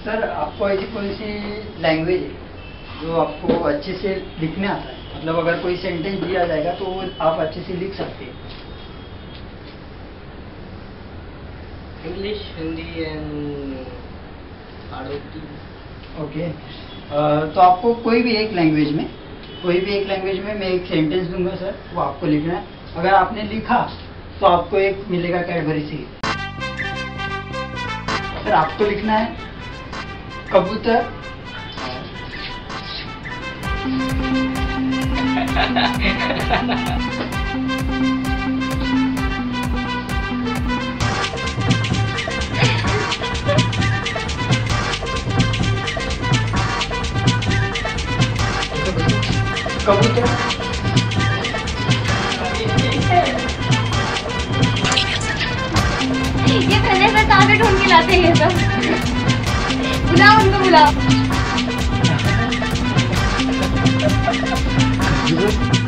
Sir आपको ऐसी कौन सी लैंग्वेज है जो आपको अच्छे से लिखने आता है? मतलब अगर कोई सेंटेंस दिया जाएगा तो आप अच्छे से लिख सकते हैं। इंग्लिश, हिंदी एंड आरओटी। ओके, तो आपको कोई भी एक लैंग्वेज में मैं एक सेंटेंस दूंगा सर, वो आपको लिखना है। अगर आपने लिखा तो आपको एक मिलेगा कैडबरी सीड। सर आपको लिखना है कबूतर कबूतर ये पहले से ताकत ढूंढ के लाते हैं सब। बुलाओ उनको, बुलाओ।